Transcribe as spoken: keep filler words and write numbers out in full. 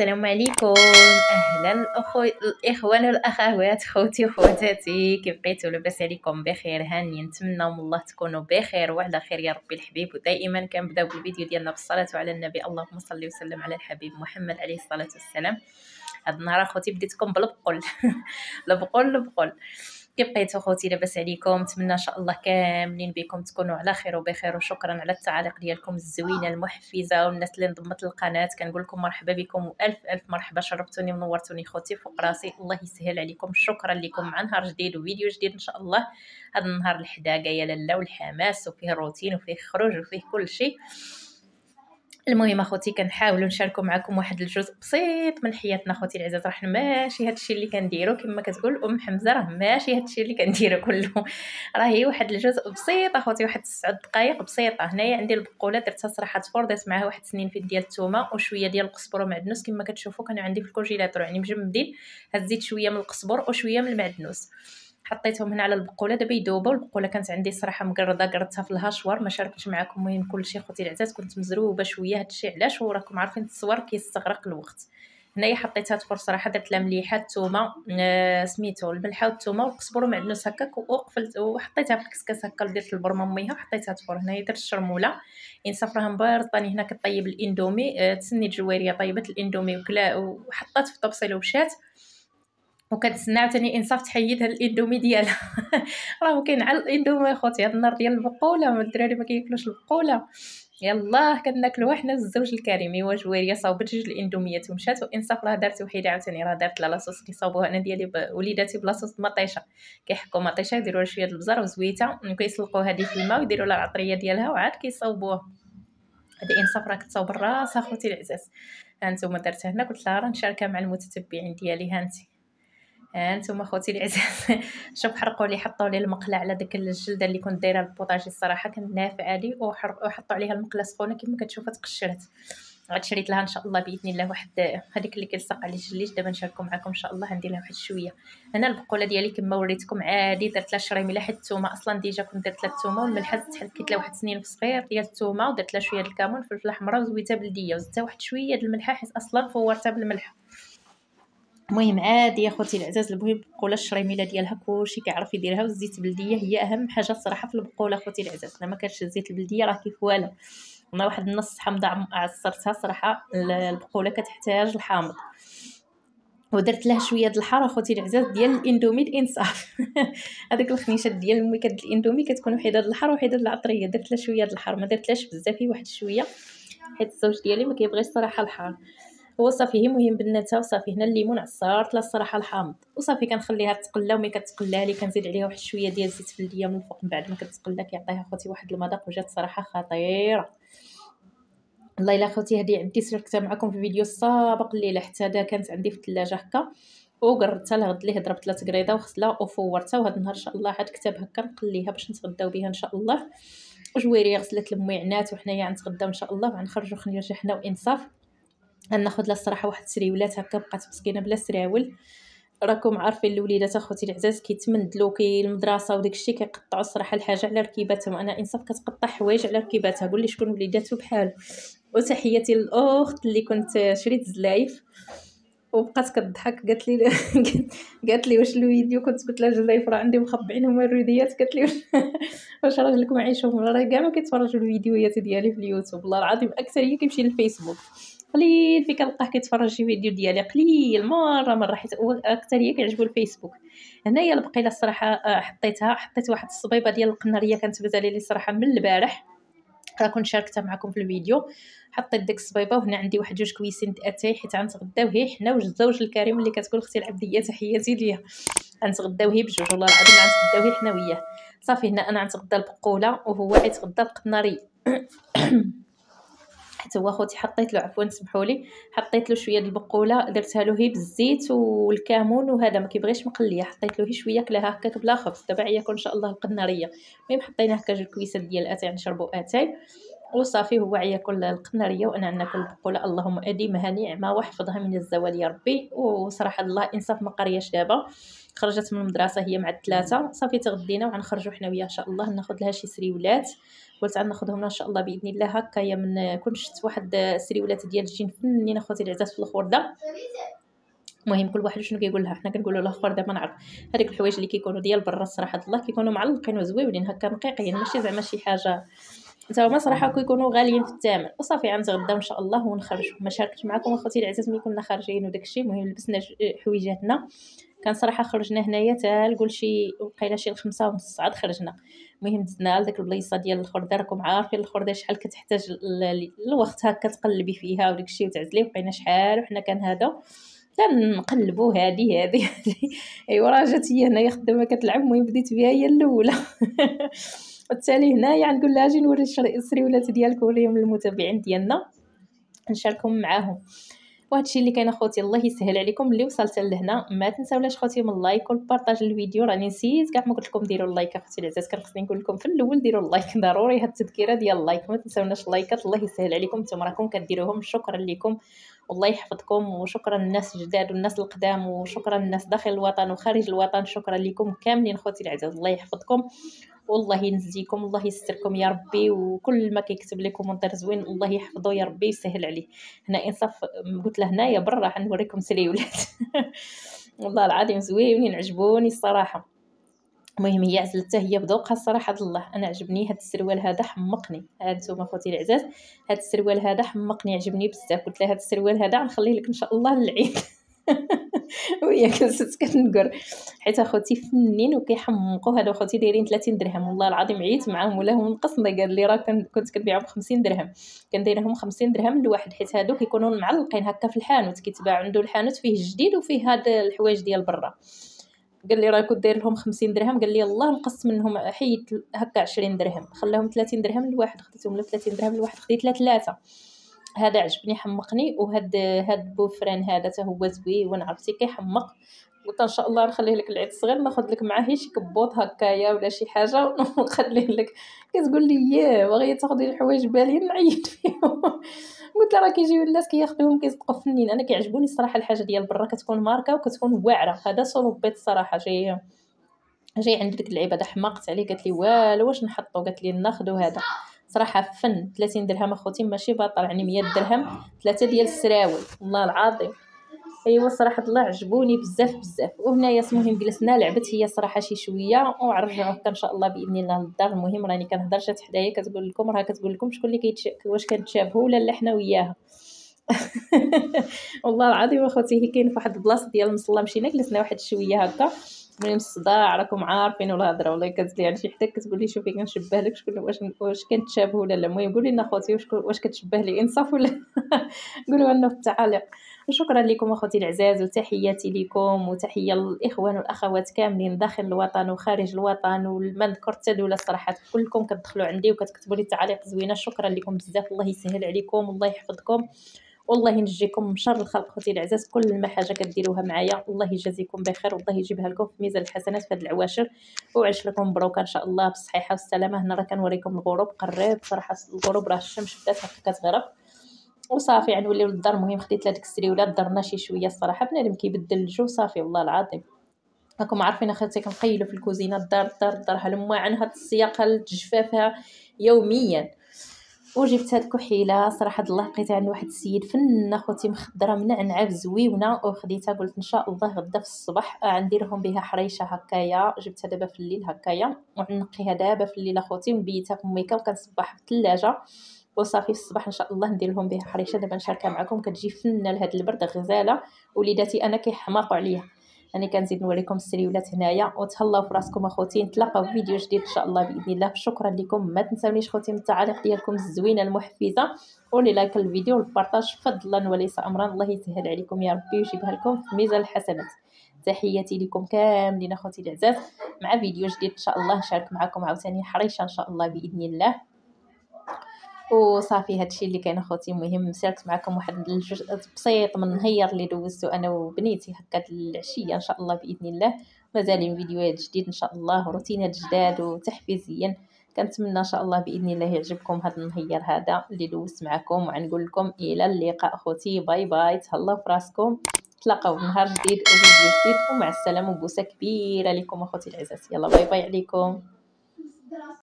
السلام عليكم. اهلا الاخو الاخوان والاخوات، خوتي وخواتاتي، كيف بقيتوا؟ لاباس عليكم؟ بخير؟ هاني نتمنى من الله تكونوا بخير وعلى خير يا ربي الحبيب. ودائما كنبداو بالفيديو ديالنا بالصلاه على النبي، اللهم صل وسلم على الحبيب محمد عليه الصلاه والسلام. هاد النهار اخوتي بديتكم بالبقول البقول البقول. كيف بقيتوا خوتي؟ لاباس عليكم؟ نتمنى ان شاء الله كاملين بكم تكونوا على خير وبخير. وشكرا على التعاليق ديالكم الزوينه المحفزه، والناس اللي انضمت للقناه كنقول لكم مرحبا بكم والف الف مرحبا. شرفتوني ونورتوني خوتي فوق راسي، الله يسهل عليكم. شكرا لكم مع نهار جديد وفيديو جديد ان شاء الله. هذا النهار الحداقه يا لاله والحماس، وفيه روتين وفيه خروج وفيه كل شيء. المهم اخوتي كنحاولوا نشاركوا معكم واحد الجزء بسيط من حياتنا اخوتي العزاز. راه ماشي هادشي اللي كنديرو كما كتقول ام حمزه، راه ماشي هادشي اللي كنديرو كله، راه هي واحد الجزء بسيط اخوتي، واحد تسعة دقائق بسيطه. هنايا عندي البقوله درتها صراحه تفور، درت معاها واحد سنينفيل ديال الثومه وشويه ديال القزبر ومعدنوس كما كتشوفوا. كانوا عندي في الكونجيلاتور يعني مجمدين، هزيت شويه من القزبر وشويه من المعدنوس، حطيتهم هنا على البقوله دابا يذوبوا. البقوله كانت عندي صراحه مقرده، قردتها في الهاشوار ما شاركتش معكم. المهم كلشي خوتي العزاز كنت مزروبه شويه، هادشي علاش وراكم عارفين التصوير كيستغرق الوقت. هنايا حطيتها تفور صراحه، درت لها مليحه الثومه آه سميتو الملحه والثومه والقزبر ومعدنوس هكاك، وقفلت وحطيتها في الكسكاس هكا، درت البرمه ميها وحطيتها تفور. هنايا درت الشرموله انصاف راها مبارطاني. هنا كطيب الاندومي، آه تسنيت جويريه طيبت الاندومي وكلا وحطات في طبسيل ومشات، وكنتسنى عاوتاني انصاف تحيد هاد الاندومي ديالها راه كاين على الاندومي اخوتي هاد النهار ديال البقوله، الدراري ما كياكلوش البقوله، يلاه كناكلوها حنا الزوج الكريم. ايوا جويريه صاوبت جوج الاندوميات ومشات، وانصاف راه دارت وحيده عاوتاني، راه دارت لا لاصوص كيصاوبوها انا ديالي ب... وليداتي بلاصوص مطيشه، كيحكوا مطيشه يديروا لها شويه د البزر وزويته وكيسلقوا هذه في الماء ويديروا لها العطريه ديالها وعاد كيصاوبوها. هذه انصاف راه كتصاوب الراس اخوتي العزاز. ها انتم درتها هنا، قلت لها راه نشاركها مع المتتبعين ديالي. ها انتي ها انتم اخوتي العزاز شوف حرقوا لي، حطوا لي المقله على داك الجلده اللي كنت دايره البوطاجي الصراحه كانت نافعه لي، وحطوا عليها المقله سخونه كما كتشوفوا تقشرت. عاد شريت لها ان شاء الله باذن الله واحد هذيك اللي كيلصق عليه الجليج، دابا نشارككم معكم ان شاء الله. ندير لها واحد شويه. هنا البقوله ديالي كما وريتكم عادي، درت لها شريميله حيت الثومه اصلا ديجا كنت درت لها الثومه والملحه، زدت حكيت لها واحد سنين في صغير ديال الثومه ودرت لها شويه د الكمون فلفله حمراء وزويتها بلديه، وزدت واحد شويه د الملحه حيت اصلا فورتها بالملح. المهم عادي يا خوتي العزاز، المهم البقوله الشريميله ديالها كلشي كيعرف يديرها، والزيت البلديه هي اهم حاجه الصراحه في البقوله خوتي العزاز. الا ما كانش الزيت البلديه راه كيف والو. انا واحد النص حامضه عصرتها صراحه، البقوله كتحتاج الحامض، ودرت لها شويه د الحار اخوتي العزاز ديال الاندومي الانصاف هذيك الخنيشات ديال المي كد الاندومي كتكون وحيده د الحار وحيده د العطريه، درت لها شويه د الحار ما درتلاش بزاف، واحد شويه حيت الزوج ديالي ما كيبغيش صراحه الحار. هو صافي مهم بناتها وصافي. هنا الليمون عصرت لا الصراحه الحامض وصافي كنخليها تقلى، وملي كتقلى لي كنزيد عليها واحد شويه ديال زيت بلديه من الفوق من بعد ما كتقلى، كيعطيها خوتي واحد المذاق وجات صراحه خطيره. والله الا خوتي هذه عندي شاركتها معكم في الفيديو السابق الليله، حتى هذا كانت عندي في الثلاجه هكا وقررتها لغد ليه، ضربت ثلاث قريضه وغسلها وفورتها، وهذا النهار ان شاء الله عاد كتاب هكا نقليها باش نتغداو بها ان شاء الله. وجويريه غسلت المعينات وحنايا غنتغداو ان شاء الله وغنخرجوا خنيرجه حنا وانصاف. غناخذ لها الصراحه واحد السريولات هكا، بقات مسكينه بلا سراول. راكم عارفين الوليدات اخوتي العزاز كيتمندلوا كي المدرسه وداك الشيء كيقطعوا الصراحه الحاجه على ركيباتهم. انا انصاف كتقطع حوايج على ركيباتها، قول لي شكون وليداتو بحال. وتحياتي للاخت اللي كنت شريت زلايف وبقات كتضحك، قالت لي قالت لي واش الفيديو، كنت قلت لها جزايف راه عندي مخبعين هما الروديات، قالت لي واش راجلك ما عايشهم؟ راه كاع ما كيتفرجوا الفيديوهات ديالي في اليوتيوب، والله العظيم اكثريه كيمشي للفيسبوك، قليل فين كنلقاه كيتفرج شي فيديو ديالي، قليل مره مره، حيت اكثريه كيعجبوا الفيسبوك. هنايا البقيله الصراحه حطيتها، حطيت واحد الصبيبه ديال القناريه كانت بزالي لي صراحه من البارح، راه كنت شاركتها معكم في الفيديو. حطيت ديك الصبيبه، وهنا عندي واحد جوج كويسين د اتاي حيت غنتغداو هي حنا والزوج الكريم اللي كتقول اختي العبديه تحياتي ليها، غنتغداو هي بجوج، والله العظيم غنتغداو هي حنا وياه. صافي هنا انا غنتغدى البقوله وهو غيتغدى القناري حتى هو خوتي حطيت له، عفوا سمحوا لي، حطيت له شويه د البقوله درتها له هي بالزيت والكمون، وهذا ما كيبغيش مقليه، حطيت له هي شويه كلاها هكاك بلا خبز. دابا عياكم ان شاء الله القناريه. المهم حطينا هكا جوج كويسات ديال اتاي نشربوا اتاي، وصافي هو عيا كل القناريه وانا ناكل بقوله اللهم اديمها نعمه واحفظها من الزوال يا ربي. وصراحه الله انصاف ما قرياش دابا، خرجت من المدرسه هي مع الثلاثه صافي تغدينا وغنخرجوا حنا وياها ان شاء الله ناخذ لها شي سريولات. قلت غناخذهم ان شاء الله باذن الله هكايا. من كنت شفت واحد السريولات ديال الجين فنين اخوتي العزاز في الخرده. المهم كل واحد شنو كيقول لها، حنا كنقولوا له خرده ما نعرف هذيك الحوايج اللي كيكونوا ديال برا الصراحه الله كيكونوا معلقين وزويونين هكا نقيقين ماشي زعما شي حاجه حتى هما صراحه كيكونوا غاليين في الثمن. وصافي غنتغداو ان شاء الله ونخرجوا. ما شاركت معكم اخوتي العزاز ملي كنا خارجين وداكشي. المهم لبسنا حويجاتنا كان صراحه خرجنا هنايا حتى نقول شي وقيله شي الخمسة ونص عاد خرجنا. المهم دزنا لديك البليصه ديال الخرده، راكم عارفين الخرده شحال كتحتاج الوقت هكا تقلبي فيها وداكشي وتعزلي. بقينا شحال وحنا كان هذا كنقلبوا هذه هذه ايوا راه جات هي هنايا خدامه كتلعب. المهم بديت بها هي الاولى والتالي هنايا نقول لها اجي نوري السريولات ديالك وريهم للمتابعين ديالنا نشاركهم معاهم. وهذا الشيء اللي كاين اخوتي الله يسهل عليكم اللي وصلت لهنا. ما تنساولاش خوتي من اللايك والبارطاج الفيديو. راني نسيت كاع ما قلت لكم ديروا اللايك اخوتي العزاز، كان خصني نقول لكم في الاول ديروا اللايك ضروري. هاد التذكيره ديال اللايك ما تنساوناش اللايكات الله يسهل عليكم نتوما راكم كديروهم. شكرا لكم والله يحفظكم وشكرا الناس الجداد والناس القدام وشكرا الناس داخل الوطن وخارج الوطن. شكرا لكم كاملين خوتي العزاز الله يحفظكم والله ينزيكم الله يستركم يا ربي. وكل ما كيكتب لي كومونتير زوين الله يحفظه يا ربي يسهل عليه. هنا انصاف قلت له هنايا برا حنوريكم سريولات والله العظيم زوينين عجبوني الصراحه. المهم هي عزلتها هي بذوقها الصراحه الله. انا عجبني هذا السروال هذا حمقني. هانتوما خوتي العزاز هذا السروال هذا حمقني عجبني بزاف. قلت لها هذا السروال هذا غنخليه لك ان شاء الله للعيد وهي كنت كنقر حيت اخوتي فنين وكيحمقوا. هادو اخوتي دايرين ثلاثين درهم والله العظيم عييت معاهم ولا هو نقصنا. قال لي راه كنت كنبيعهم ب خمسين درهم كنديرهم خمسين درهم لواحد حيت هادو كيكونوا معلقين هكا في الحانوت كيتباع عنده الحانوت فيه الجديد وفيه هاد الحوايج ديال برا. قال لي راه كنت داير لهم خمسين درهم قال لي الله نقص منهم حيت هكا عشرين درهم خلاهم ثلاثين درهم لواحد خديتهم له ثلاثين درهم لواحد خديت له ثلاثه. هذا عجبني حمقني. وهاد هاد بوفران هذا حتى هو زوين عرفتي كيحمق. قلت ان شاء الله نخليه لك العيد الصغير ناخذ لك معاه شي كبوط هكايا ولا شي حاجه ونخليه لك. كتقول لي ياه باغيه تاخذي الحوايج بالين نعيط فيهم قلت لها راه كيجيو الناس كياخذوهم كيصدقوا فنين. انا كيعجبوني الصراحه الحاجه ديال برا كتكون ماركه وكتكون واعره. هذا صلوبيط الصراحه جاي جاي عند ديك العباده حماقت عليه قالت لي والو واش نحطو قالت لي ناخذوا هذا صراحه فن. ثلاثين درهم اخوتي ماشي باطل يعني مية درهم ثلاثه ديال السراول والله العظيم. ايوا صراحه الله عجبوني بزاف بزاف. وهنايا المهم جلسنا لعبت هي صراحه شي شويه ونرجعوا حتى ان شاء الله باذن الله للدار. المهم راني كنهضر جات حدايا كتقول لكم راه كتقول لكم شكون اللي كيتش واش كنتشابهوا ولا لا حنا وياها والله العظيم اخوتي هي كاين في واحد البلاصه ديال المصلى مشينا جلسنا واحد شويه هكا من الصداع راكم عارفين ولا هضره والله كتقول لي يعني شي حتى كتقول لي شوفي كنشبه لك شكون واش واش كنتشابهوا ولا لا. المهم قولي لنا اخوتي واش واش كتشبه لي انصاف ولا قولوا لنا في التعاليق. وشكرا لكم اخوتي العزاز وتحياتي لكم وتحيه للاخوان والاخوات كاملين داخل الوطن وخارج الوطن والما ذكرت حتى دوله الصراحه كلكم كتدخلوا عندي وكتكتبوا لي تعاليق زوينه. شكرا لكم بزاف الله يسهل عليكم والله يحفظكم والله ينجيكم من شر الخلق اخوتي العزاز. كل ما حاجه كديروها معايا الله يجازيكم بخير والله يجيبها لكم في ميزان الحسنات في هاد العواشر. وعيش لكم مبروك ان شاء الله بالصحيحه والسلامه. هنا راه كنوريكم الغروب قريب صراحه الغروب راه الشمس بدات هكا كتغرب وصافي يعني نوليو للدار. المهم خديت لهاديك السريولات درنا شي شويه الصراحه بنادم كيبدل الجو صافي والله العظيم. راكم عارفين اخوتي كنقيلوا في الكوزينه الدار الدار الدار هلموا عن هاد السياق هاد الجفافها يوميا. وجبت هاد الكحيله صراحه الله لقيتها عند واحد السيد فن اخوتي مخضره منعنعه زويونه وخديتها قلت ان شاء الله غدا في الصباح غنديرهم بها حريشه هكايا. جبتها دابا في الليل هكايا ونقيها دابا في الليل اخوتي ونبيتها في ميكا وكنصبح في الثلاجه وصافي في الصباح ان شاء الله ندير لهم بها حريشه. دابا نشاركها معكم كتجي فنه لهاد البرد غزاله وليداتي انا كيحماقوا عليها. راني كنزيد نوريكم السريولات هنايا وتهلاو في راسكم اخوتي. نتلاقاو في فيديو جديد ان شاء الله باذن الله. شكرا لكم ما تنساونيش اخوتي من التعاليق ديالكم الزوينه المحفزه ولي لايك الفيديو والبارطاج فضلا وليس امرا. الله يسهل عليكم يا ربي ويجيبها لكم في ميزان الحسنات. تحياتي لكم كاملين اخوتي العزاز مع فيديو جديد ان شاء الله نشارك معكم عاوتاني حريشه ان شاء الله باذن الله. وصافي هادشي اللي كاين اخوتي. المهم شاركت معكم واحد الجزء بسيط من النهار اللي دوزتو انا وبنيتي هكا العشيه ان شاء الله باذن الله. مازالين فيديوهات جديد ان شاء الله روتينات جداد وتحفيزيا كنتمنى ان شاء الله باذن الله يعجبكم هذا النهير هذا اللي دوزت معكم، وغنقول لكم الى اللقاء خوتي. باي باي، تهلاو في راسكم، تلاقاو في نهار جديد وفيديو جديد، ومع السلامه، وبوسه كبيره لكم اخوتي العزاز. يلا باي باي عليكم.